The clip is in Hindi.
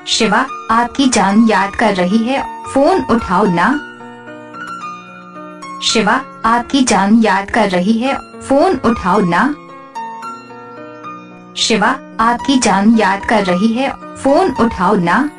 शिवा, आपकी जान याद कर रही है, फोन उठाओ ना। शिवा, आपकी जान याद कर रही है, फोन उठाओ ना। शिवा, आपकी जान याद कर रही है, फोन उठाओ ना।